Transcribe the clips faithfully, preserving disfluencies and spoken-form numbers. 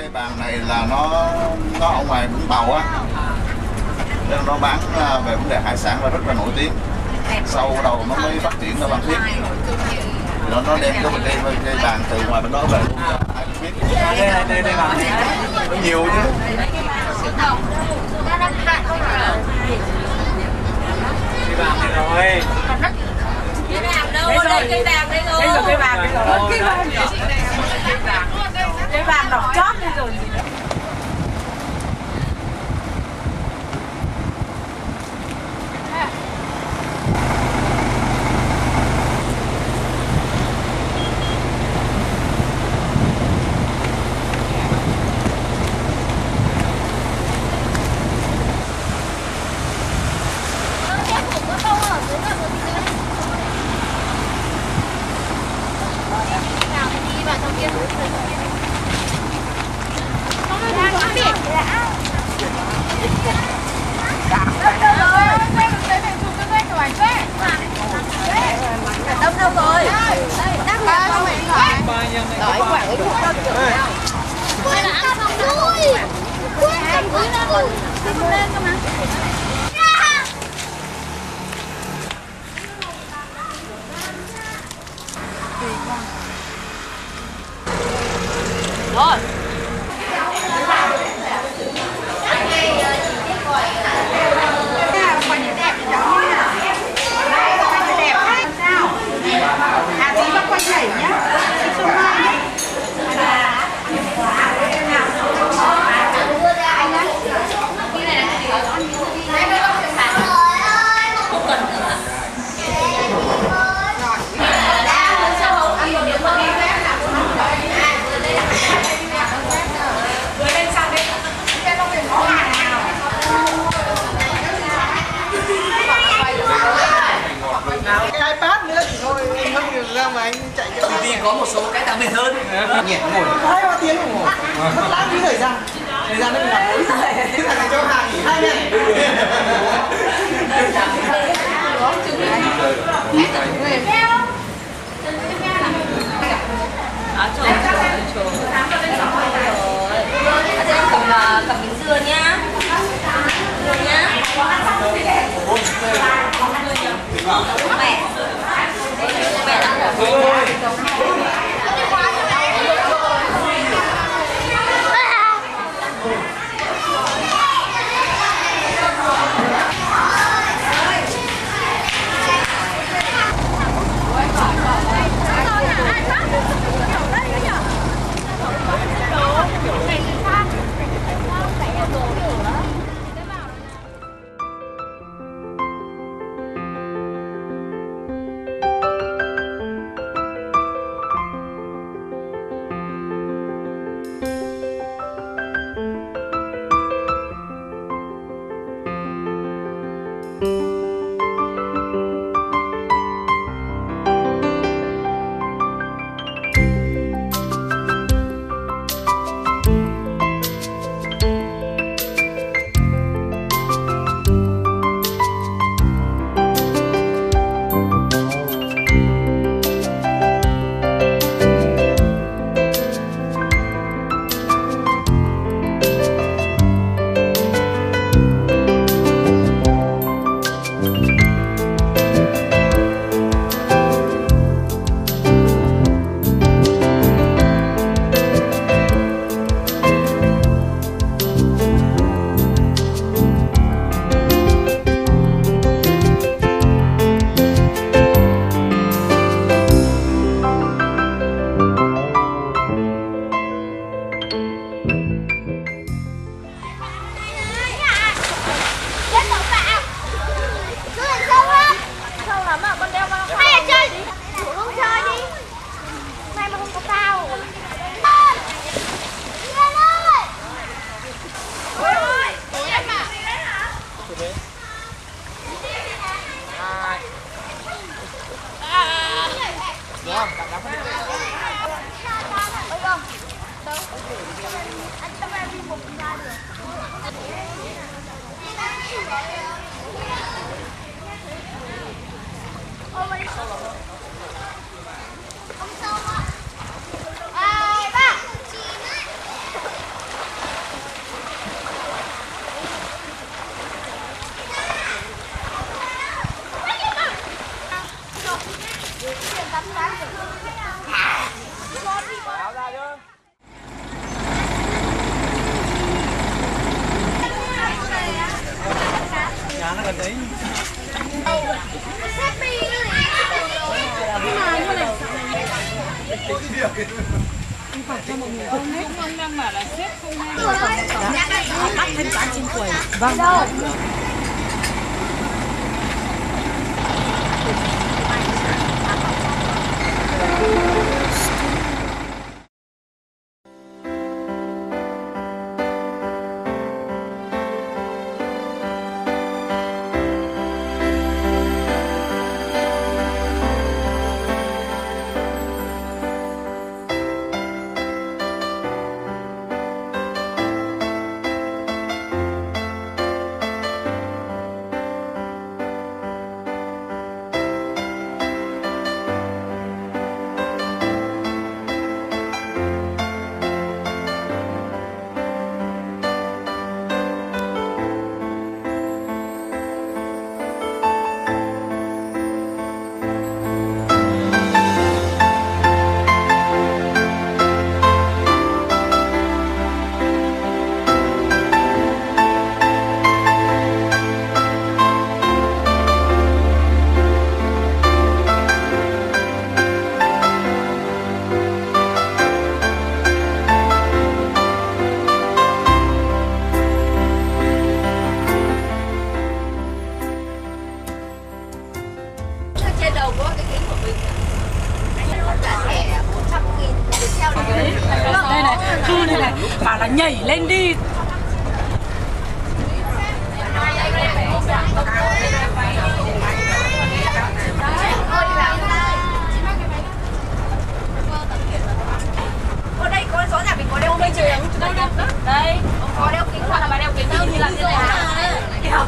Cái bàn này là nó nó ở ngoài Vũng Tàu á, nên nó bán về vấn đề hải sản và rất là nổi tiếng. Sau đầu nó mới phát triển ra Phan Thiết. Nó nó đem cái cây cây bàn từ ngoài bên đó về luôn cho ai cũng biết. Đây đây đây đây bàn. Nó nhiều chứ. Cái bàn này rồi. Cái bàn đâu? Đây cây vàng đây rồi. Đây rồi cây vàng đây rồi. Cây vàng. Cây vàng đỏ chót đây rồi. Đông đâu rồi? Đang làm không vậy? Đói quả ấy không đâu kiểu nào. Quên là ăn xong rồi. Quên cầm túi lên rồi. Cầm lên cơ mà. Rồi. Cái bát nữa thì thôi, anh không được ra mà anh chạy cho Vì có một số cái đặc biệt hơn. nhẹ ngồi hai ba tiếng đồng hồ, mất lãng phí thời gian, thời gian nó bị làm lỗi rồi. Thế là này cho hàng nghỉ hai ngày. À, trộn, trộn, trộn. À, đây cầm, cầm miếng dưa nhá. Dưa nhá. Mẹ. Mẹ đang ở. Ông đang bảo là xếp không hay. Bắt thanh toán trên quầy. Vâng. Đây này, Thư này này, bảo là nhảy lên đi. Ở đây có rõ ràng mình có đeo kính đây đây đây có đeo kính hoặc là bà đeo kính đâu thì làm thế này đi học.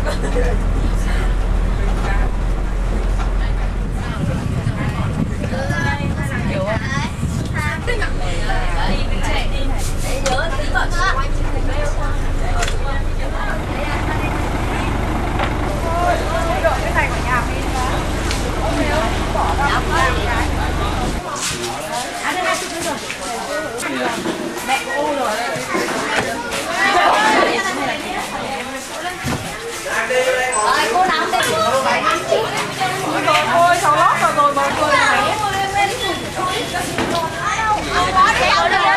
Mẹ cô rồi. Ơi cô nắm đây. Rồi thôi, cháu lót rồi rồi mọi người này. Có đi đâu nữa.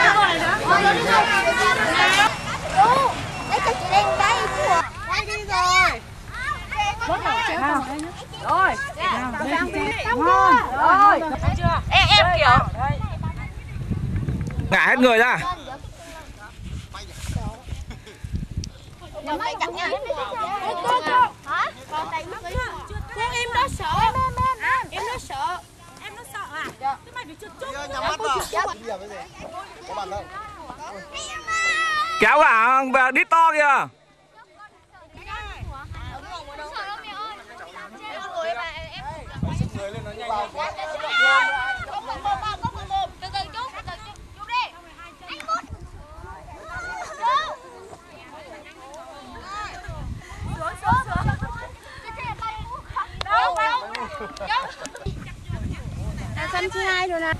Chú, lấy cho chị Đen đây. Đây đi rồi. Nào. Rồi. Ngon. Rồi. Em em kiểu. Ngả hết người ra. Cô cô. Hả? Con đây mất em đó sợ. Em nó sợ. Em nó sợ à? Cái mày bị trượt chút. Kéo cả đít to kìa. Là xanh thứ hai rồi nè.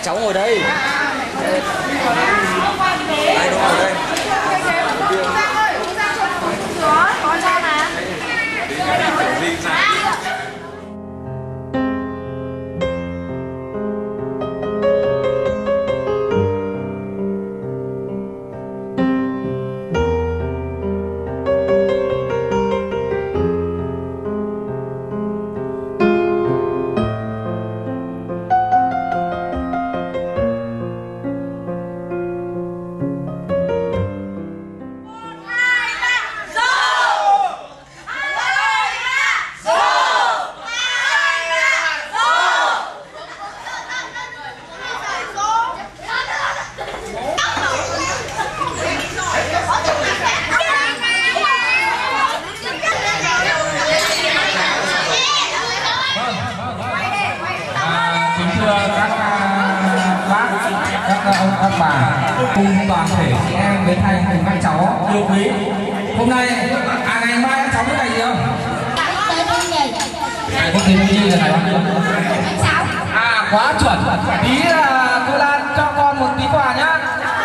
cháu ngồi đây. Đây, nó ngồi đây. Có, có cho mà. Các bà cùng toàn thể chị em với thầy cùng các cháu yêu quý. Hôm nay à ngày mai các cháu biết ngày gì không? Ngày quốc tế thiếu nhi là ngày bao nhiêu? À quá chuẩn. Tí là cô Lan cho con một tí quà nhá.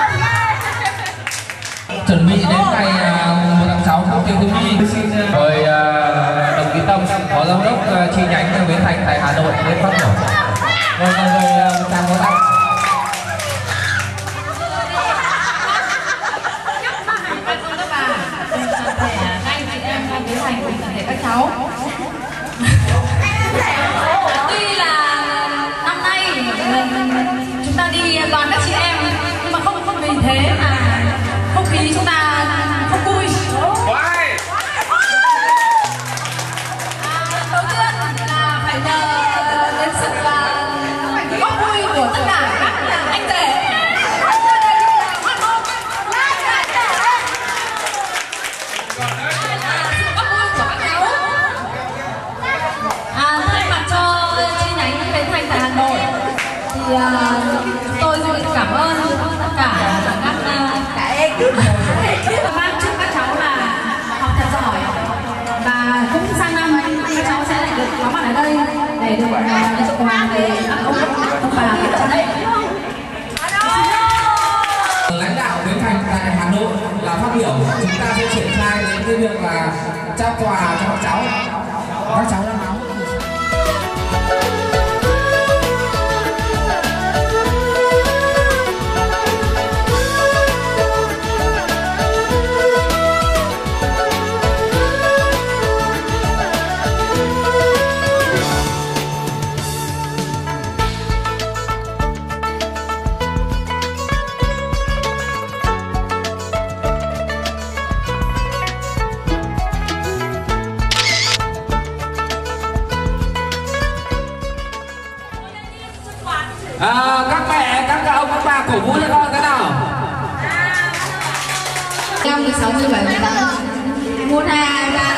Chuẩn bị đến ngày một tháng sáu quốc tế thiếu nhi. Rồi đồng chí Tâm, phó giám đốc chi nhánh Bến Thành tại Hà Nội đến phát biểu. Rồi rồi một tràng vỗ tay. Các cháu tuy là năm nay chúng ta đi toàn các chị em nhưng mà không không vì thế mà không khí chúng ta không vui. À, đầu tiên là phải nhờ đến sự góp vui của tất cả các anh rể. Thì uh, tôi xin cảm ơn tất cả các cả ekip mang chúc các cháu là học thật giỏi và cũng sang năm các cháu sẽ lại được có mặt ở đây để được uh, chúc quà về ông ông bà ở đây. Lãnh đạo Bến Thành tại Hà Nội là phát biểu, chúng ta sẽ triển khai đến cái việc là trao quà cho các cháu. Các cháu đang máu. À, các mẹ, các ông, các bà cổ vũ cho con cái nào? Năm mười sáu, mười bảy, mười tám, một, hai, ba,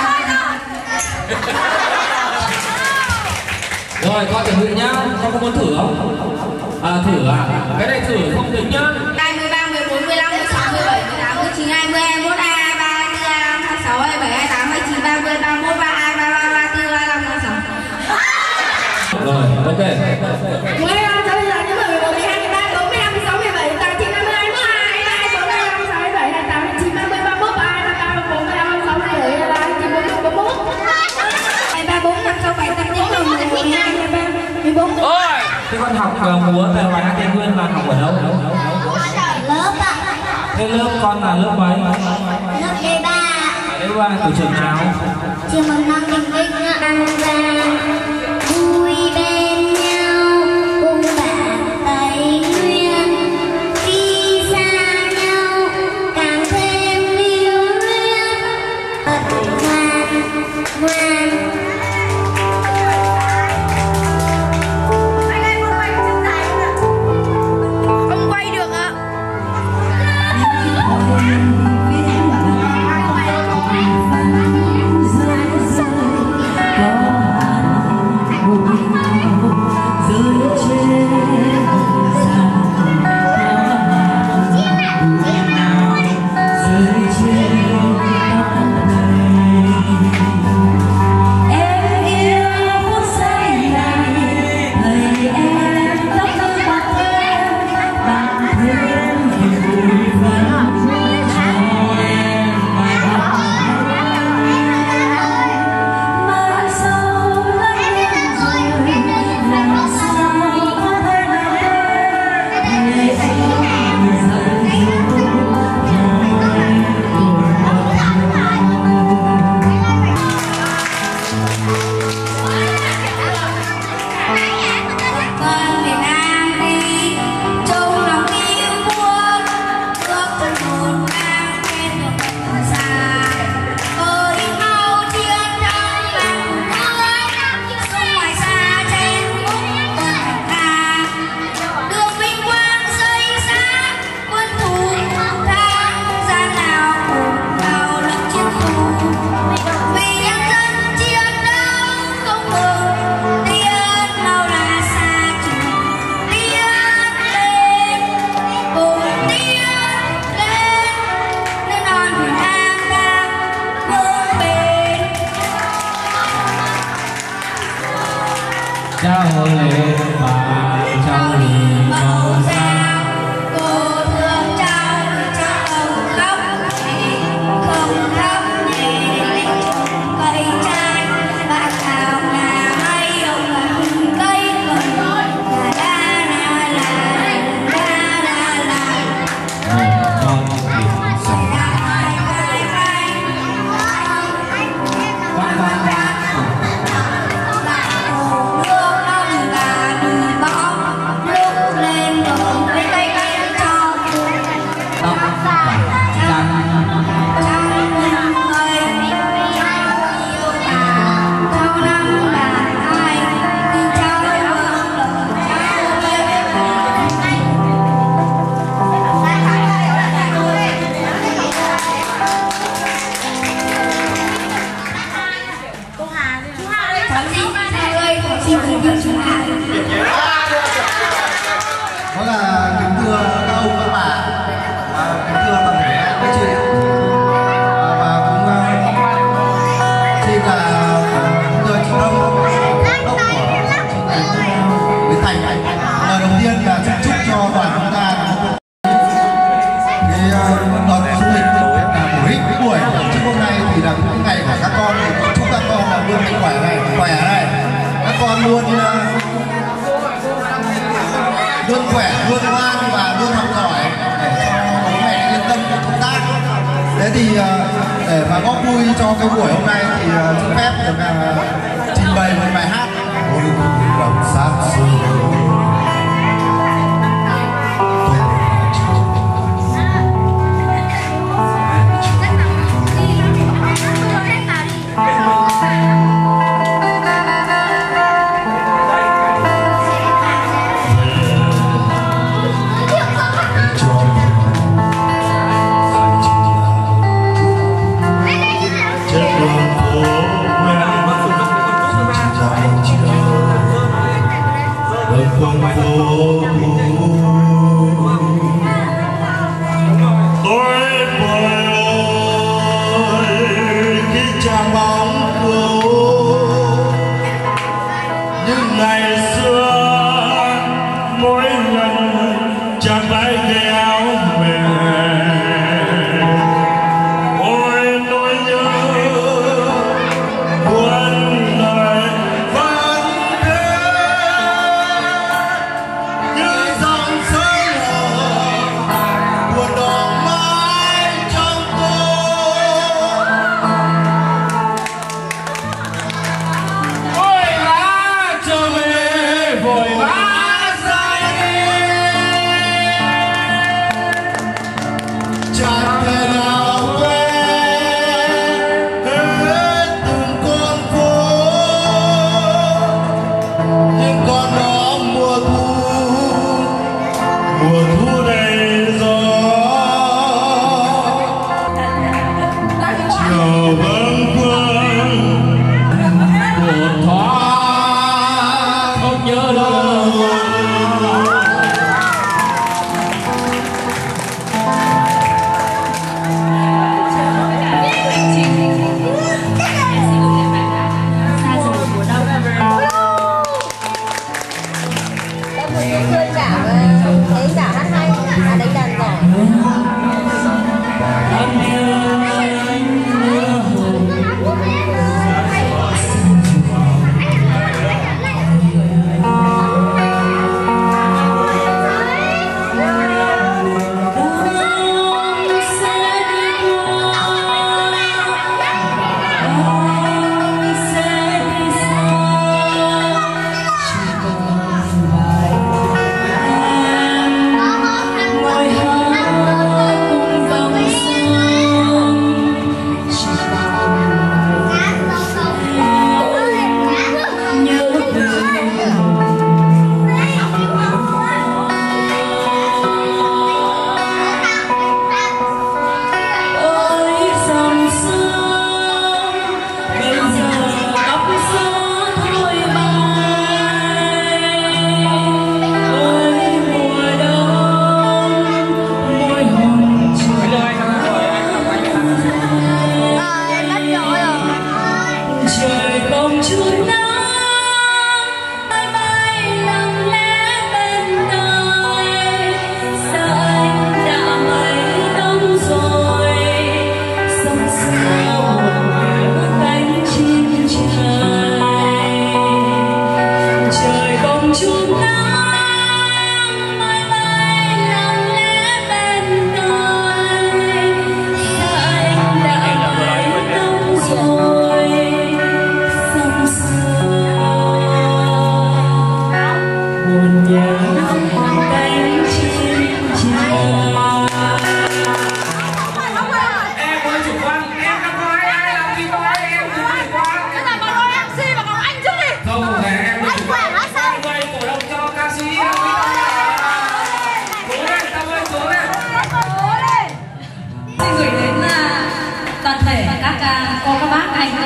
rồi con chuẩn bị nhá, con có muốn thử không? À thử à? Cái này thử không tính nhá. hai, mười ba, mười bốn, mười lăm, mười sáu, mười bảy, mười tám, mười chín, hai mươi, hai mươi mốt, hai mươi hai, ba mươi, hai mươi lăm, hai mươi sáu, hai mươi bảy, hai mươi tám, hai mươi chín, ba mươi, ba mươi mốt, ba mươi hai, ba mươi ba, ba mươi tư, ba mươi lăm, ba mươi sáu. Rồi, ok. mười lăm, sáu mươi, sáu mươi, mười một, mười hai, mười ba, bốn mươi lăm, mười sáu, mười bảy, mười tám, mười chín, hai mươi, hai mươi hai, hai mươi hai, bốn mươi lăm, sáu mươi bảy, hai mươi tám, hai mươi chín, ba mươi, ba mươi mốt, ba mươi hai, ba mươi ba, bốn mươi lăm, sáu mươi bảy, hai mươi tám, hai mươi chín, bốn mươi, bốn mươi mốt. hai ba, bốn, năm, sáu, bảy, tám, chín, mười, mười một, mười hai, mười ba, mười bốn. Ôi! Thế con học múa tại bài hát Tây Nguyên là học ở đâu? Lớp ạ. Thế lớp con là lớp mấy? Lớp D ba. D ba của trường nào? Trường mầm non Bình Minh ạ. Ăn ra vui bên nhau cùng bạn Tây Nguyên, đi xa nhau càng thêm yêu luyến, thật ngoan ngoan. Không quay được ạ. Có trao lên và trao đi màu da. Cô thương cháu cháu không khóc nhẹ không khóc nhẹ cây trái và thảo là hay ông là cây còn la la la la la la Một con biển sầu đó là kính thưa các ông các bà, và kính thưa toàn thể các chị, và cũng xin là kính thưa chị Đông, đốc của chị Nguyễn Thành. Lời đầu tiên là xin chúc cho đoàn chúng ta cái đợt du lịch là bổ ích. Cái buổi trước hôm nay thì là những ngày của các con, thì chúc các con là luôn mạnh khỏe này, khỏe này, các con luôn luôn khỏe, luôn ngoan và luôn học giỏi để cho bố mẹ yên tâm công tác. Thế thì để mà góp vui cho cái buổi hôm nay thì xin phép được trình bày một bài hát Ôi lòng xa xưa. Con phố tôi bồi ôi khi chạm bóng cô những ngày xưa mỗi lần chạm tay kéo về ôi nỗi nhớ buồn lời vẫn thế như dòng sông hồ buồn đỏ mãi trong tôi. Ôi lá trở về vội vã say Chẳng thể nào quên hết từng con phố, những con đó mùa thu, mùa thu đầy gió, chiều vâng vương một thoáng không nhớ đâu.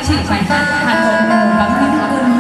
chị phải hát Hà Nội vắng những cơn.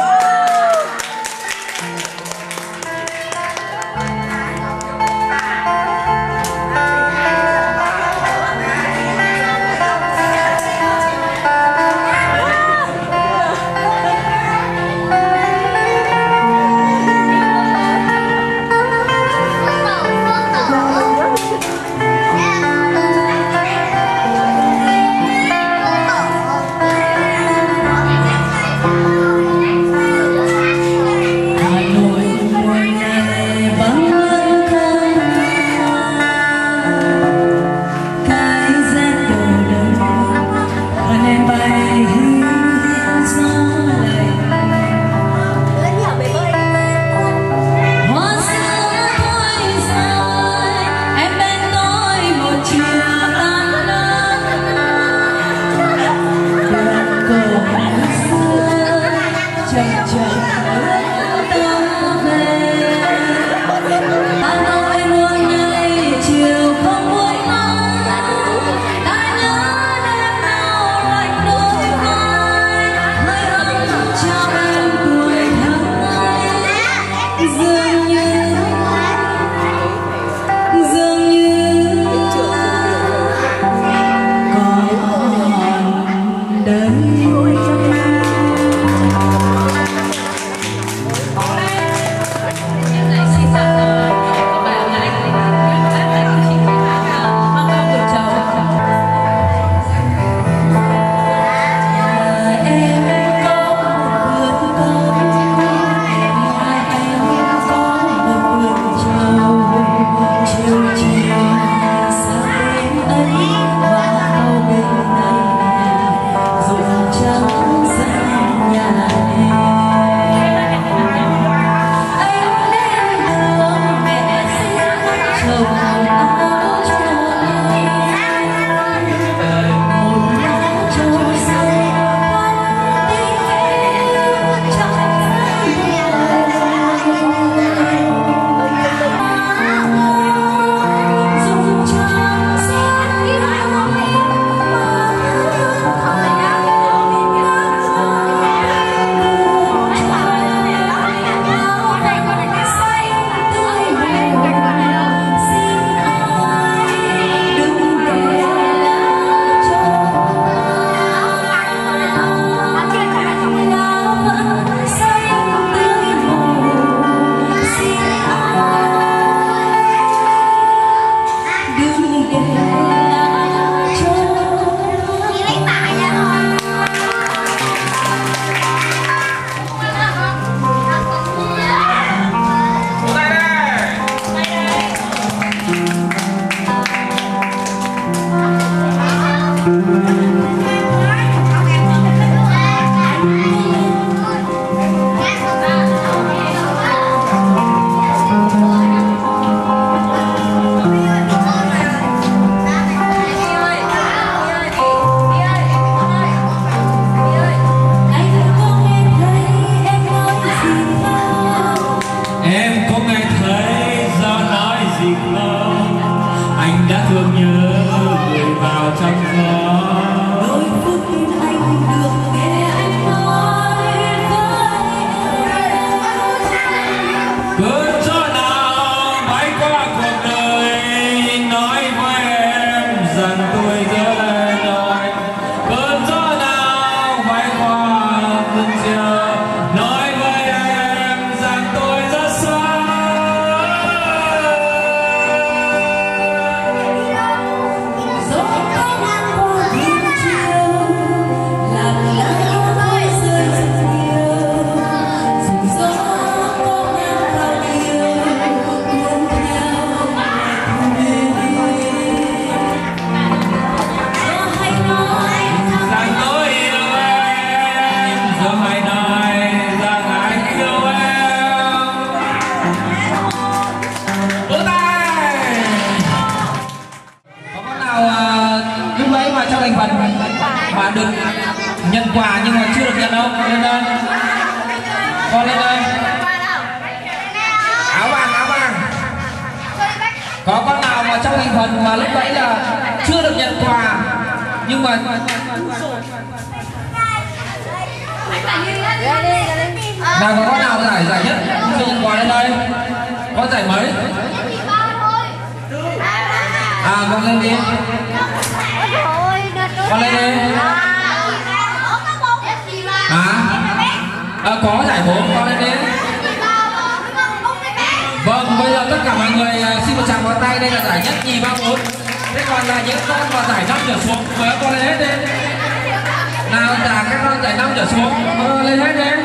mà được nhận quà nhưng mà chưa được nhận đâu. Lên đây, con lên đây. Áo vàng, áo vàng. Có con nào mà trong thành phần mà lúc đấy là chưa được nhận quà nhưng mà Nào có con nào giải giải nhất chưa nhận quà lên đây? Con giải mấy? À con lên đi. Con lên đi. Hả? À, có giải bốn, con lên đi. Vâng, bây giờ tất cả mọi người xin một tràng vào tay. Đây là giải nhất, nhì, ba, bốn. Thế còn là những con mà giải năm trở xuống, mời các con lên hết đi. Nào trả các con giải năm trở xuống, ờ, lên hết đi.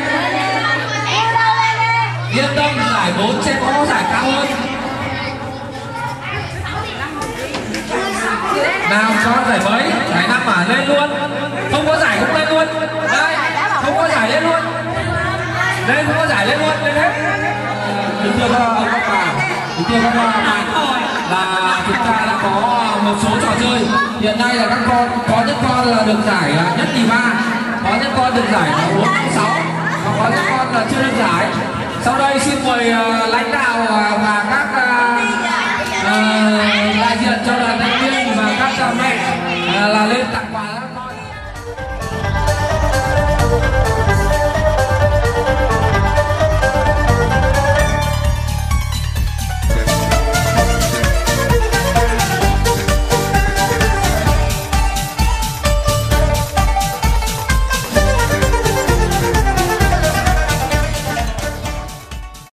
Yên tâm, giải bốn sẽ có giải cao hơn. Nào con giải mấy? Giải năm mà lên luôn. Không có giải cũng lên luôn. Đây, không có giải lên luôn. Lên không có giải lên luôn, lên hết. Kính thưa các ông các bà, kính thưa các bạn, là chúng ta đã có một số trò chơi. Hiện nay là các con có những con là được giải nhất nhì ba, có những con được giải bốn năm sáu, và có những con là chưa được giải. Sau đây xin mời lãnh đạo và các